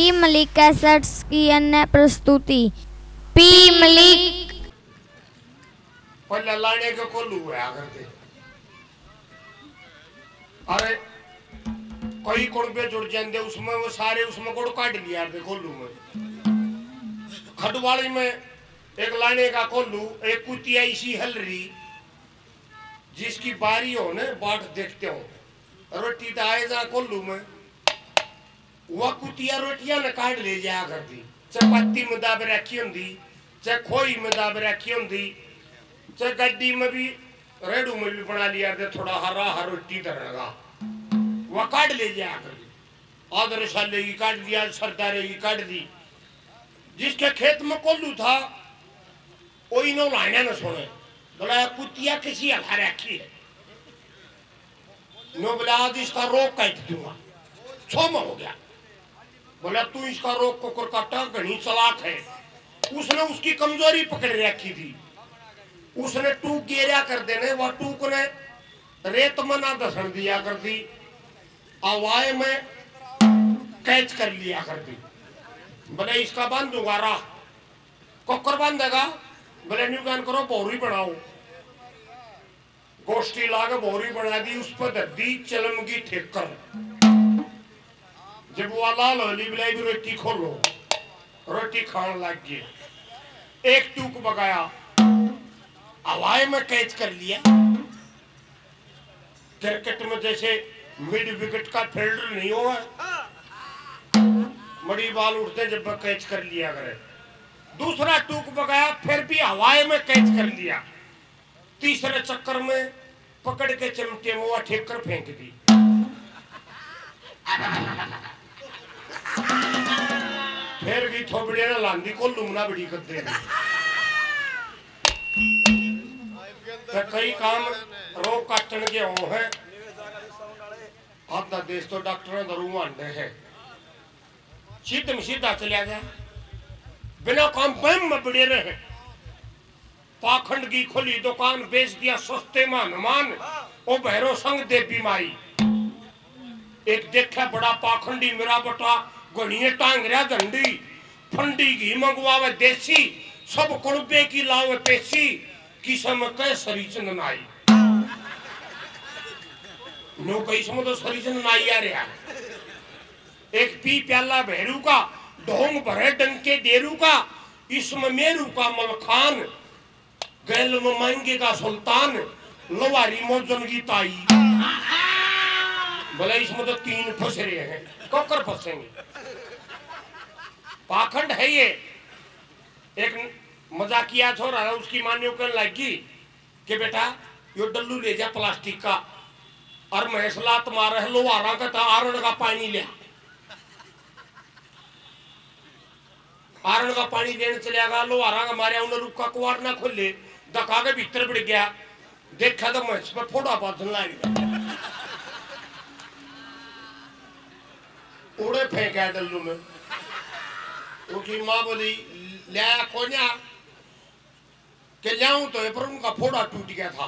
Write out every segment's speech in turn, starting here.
Malik cassettes की अन्य प्रस्तुति। पी मलिक पहले लाने के कोल्लू है आकर के। अरे कोई कुड़बे जुड़ जाते उसमें, वो सारे उसमें कोड़ काट लिया थे कोल्लू में। खडवाली में एक लाने का कोल्लू, एक कुतिया इसी हलरी जिसकी बारी हो ने बाट देखते हो रोटी तो आए जा कोल्लू में, वह कुतिया रोटियां न काट ले जाया करती। चाहे पत्ती में दाब रखी होंगी, चाहे खोई में दाब रखी होंगी, चाहे गड्डी में भी रेडू में भी बना लिया थे थोड़ा हरा हर रोटी तरह वह काट ले जाया करती। आदर साले की काट दिया, सरदारे की काट दी। जिसके खेत में कोल्लू था वही नो लाने न सुने, बोला कुतिया किसी हला रखी है, नो बोला आज इसका रोग काट दूंगा। 6 में हो गया। बोला तू इसका रोग को कर काटा, घनी चलाक है। उसने उसकी कमजोरी पकड़ रखी थी, उसने टूक गेरा कर देने, वह टूक ने रेत मना दसन दिया कर दी, आवाए में कैच कर लिया कर दी। बोले इसका बांधूंगा राह, कोकर बांधेगा, बोले न्यूगान करो बोरी बनाओ। गोष्ठी लाके बोरी बना दी, उस पर दद्दी चलमगी ठेकर। जब वो लाल होली बिलाई भी रोटी खोलो, रोटी खाने लग गए। एक टूक बगाया, हवाए में कैच कर लिया। क्रिकेट में जैसे मिड विकेट का फील्डर नहीं हुआ, बड़ी बाल उठते जब कैच कर लिया करे। दूसरा टूक बगाया, फिर भी हवाए में कैच कर लिया। तीसरे चक्कर में पकड़ के चिमटे में वो ठेकर फेंक दी। फिर भी थोबड़े ना लांदी को लुमना बड़ी कर दे। तो कई काम रोग काटने के हो हैं। आधा देश तो डॉक्टर दरू आंडे है, सीधे में सीधा चलिया गया, बिना काम बम में बड़े रहे। पाखंड की खुली दुकान, बेच दिया सस्ते में हनुमान, ओ भैरो संग देवी माई। एक देखा बड़ा पाखंडी मेरा बटा गणिये टांग रहा झंडी, फंडी घी मंगवावे देसी, सब कुड़बे की लावे पेशी, किसम के सरीचन नाई। नो किसम तो सरीचन नाई आ रहा। एक पी प्याला भैरू का, ढोंग भरे डंके डेरू का, इसमें मेरू का मलखान, गैल में महंगे का सुल्तान, लवारी मोजन की ताई। बोले इसमें तो 3 फंस रहे हैं, कोकर फंसेंगे। पाखंड है ये। एक मजाकिया छोरा है, उसकी मान्यो कहने लगी कि बेटा यो डल्लू ले जा प्लास्टिक का, और महसला तुम्हारा है लोहारा का, आरण का पानी ले। आरण का पानी देने चले गया, लोहारा का मारे उन्हें रुका कुआर ना खोले, धक्का के भीतर बढ़ गया। देखा तो महस पे फोड़ा बांधने लग गया, उड़े फेंका डल्लू में। उनकी माँ बोली लिया कोन्या के लाऊं तो, पर उनका फोड़ा टूट गया था।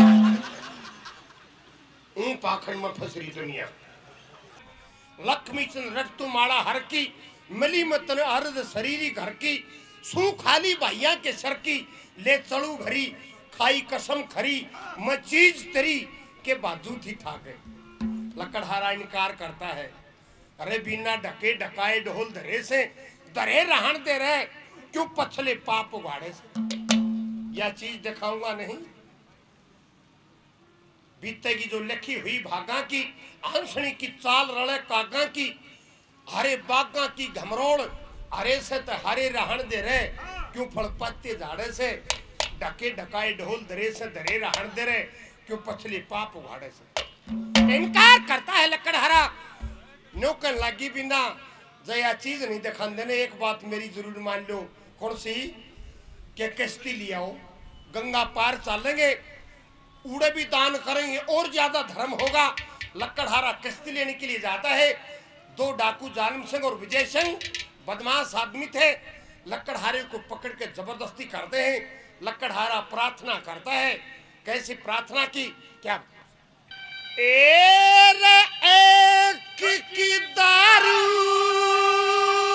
उन पाखंड में फंस रही दुनिया। लक्ष्मी चंद रट तू माड़ा हर की, मिली मतन अर्ध शरीरी घर की, सू खाली भाइया के सर की, ले चलू भरी खाई कसम खरी, मैं चीज तेरी के बाजू थी ठाके। लकड़हारा इनकार करता है, अरे बिना ढके ढकाए ढोल धरे से, दरे रहन दे रहे क्यों पछले पाप उगाड़े से। यह चीज दिखाऊंगा नहीं, बीतेगी जो लिखी हुई भागा की, हंसनी की चाल रड़े कागा की, हरे बागा की घमरोड़, हरे से तो हरे रहन दे रहे क्यों फल पत्ते झाड़े से, ढके ढकाए ढोल धरे से धरे रहन दे रहे क्यों पछले पाप उगाड़े से। इनकार करता है लकड़हारा। नौकर लगी बिना जया चीज नहीं दिखा देने। एक बात मेरी जरूर मान लो, कौन सी? के किश्ती लिया हो, गंगा पार चलेंगे, उड़े भी दान करेंगे और ज्यादा धर्म होगा। लकड़हारा किश्ती लेने के लिए जाता है। 2 डाकू जालिम सिंह और विजय सिंह बदमाश आदमी थे, लकड़हारे को पकड़ के जबरदस्ती करते हैं। लकड़हारा प्रार्थना करता है, कैसी प्रार्थना की? क्या एक की दारू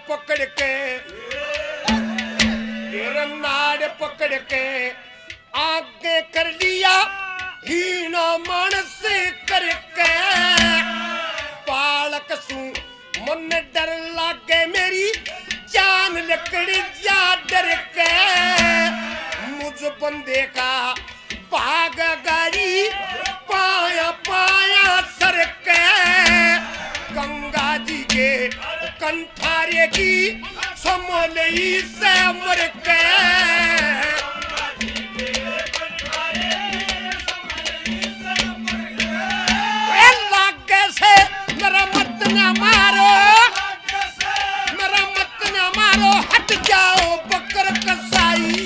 पकड़ के नाड़ पकड़ के आगे कर लिया हीना मानस करके पालक सू मन डर लागे मेरी जान लकड़ी जा डर के मुझ बंदे का भाग गाड़ी पाया पाया सर के गंगा जी के कंठारे की समलई से मर के लागे से मेरा मत न मारो हट जाओ बकर कसाई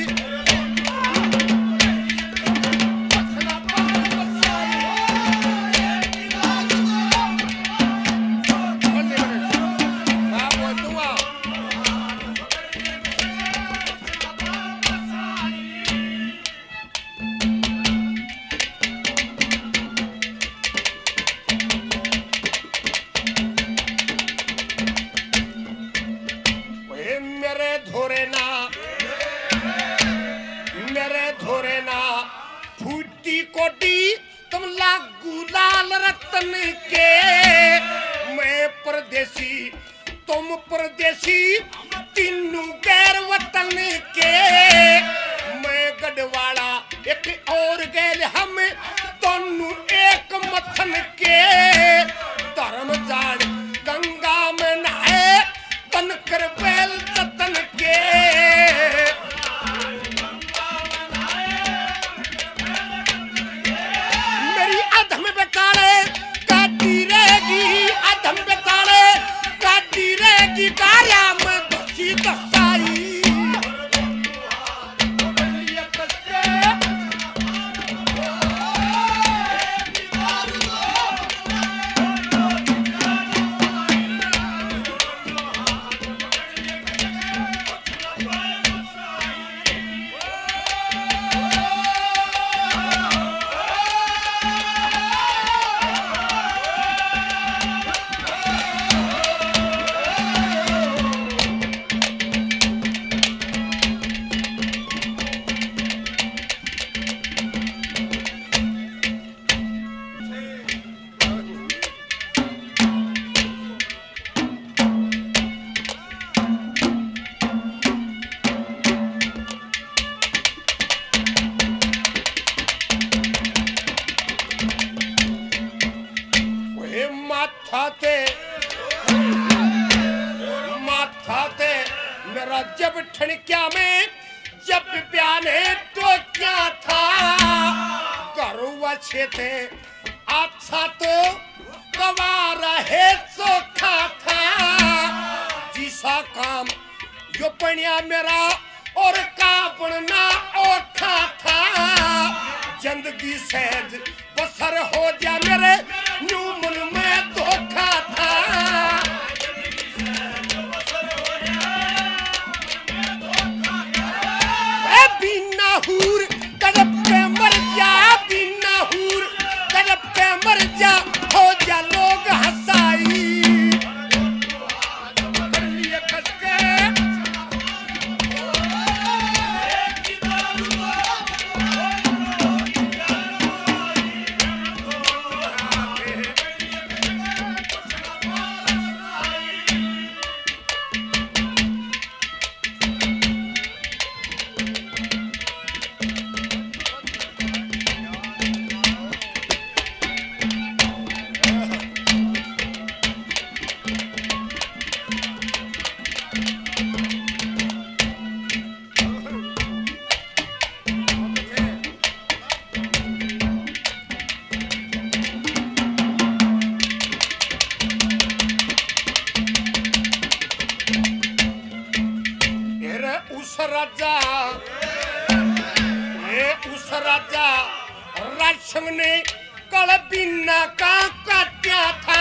राजसंग ने कल बिना का काट्या था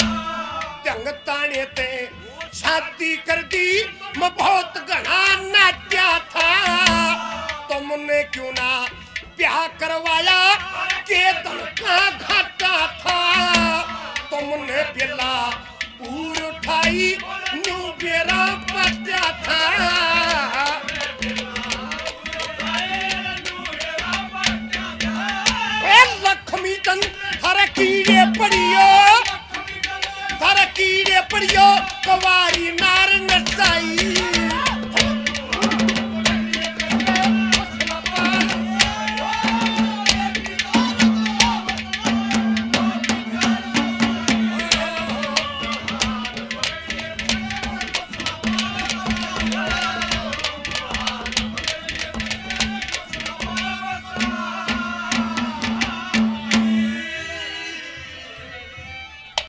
ढंग ताने ते शादी कर दी मैं बहुत घना नाट्या था तुमने क्यों ना ब्याह करवाया के धन का घाटा था तुमने बिला पूर उठाई न्यू बेरा थारे कीड़े पड़ियो थारे कीड़े पड़ियो कवारी नार नचाई